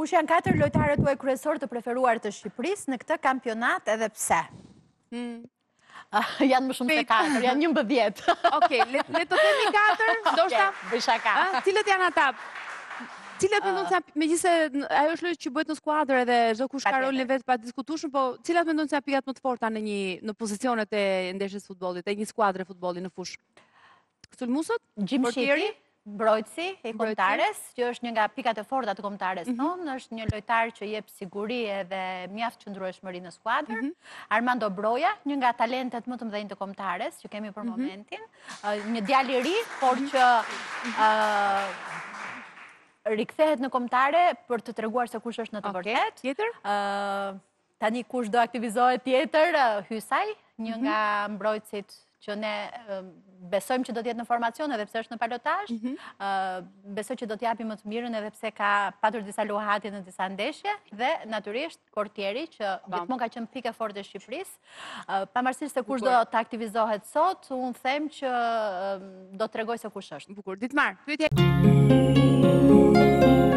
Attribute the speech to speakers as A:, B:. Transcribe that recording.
A: Kush janë 4 lojtarët tuaj kryesor të preferuar të Shqipërisë në këtë kampionat edhe pse? Janë më shumë se 4, janë 11.
B: Okej, le të themi 4, ndoshta.
A: Bëj shaka.
B: Cilët janë ata? Cilat mendon se megjithëse ajo është lojë që bëhet në skuadër edhe çdo kush ka rolin e vet pa diskutueshëm, po cilat mendon se janë pikat më të forta në pozicionet e ndeshjes futbollit, e një skuadre futbolli në fushë? Sulmusët?
A: Gjimshiti, mbrojtësi i kombëtares, që është një nga pikat e forta të kombëtares tonë, është një lojtar që jep siguri edhe mjaft qëndrueshmëri në skuadër. Armando Broja, një nga talentet më të mëdhenj të kombëtares që kemi për momentin, një djalë i ri, por që rikthehet në kombëtare për të treguar se kush është në të vërtetë.
B: Tjetër?
A: Tani kush do aktivizohet tjetër, Hysaj, një nga mbrojtësit që ne besojmë që do t'jetë në formacion edhe pse është në palotazh, besoj që do t'japi më të mirën edhe pse ka patur disa luhatje në disa ndeshje, dhe natyrisht portieri që gjithmonë ka qenë pikë e fortë e Shqipërisë. Pavarësisht se kush do të aktivizohet sot, unë them që do t'tregoj se kush është.
B: Bukur. Ditmar, pyetje.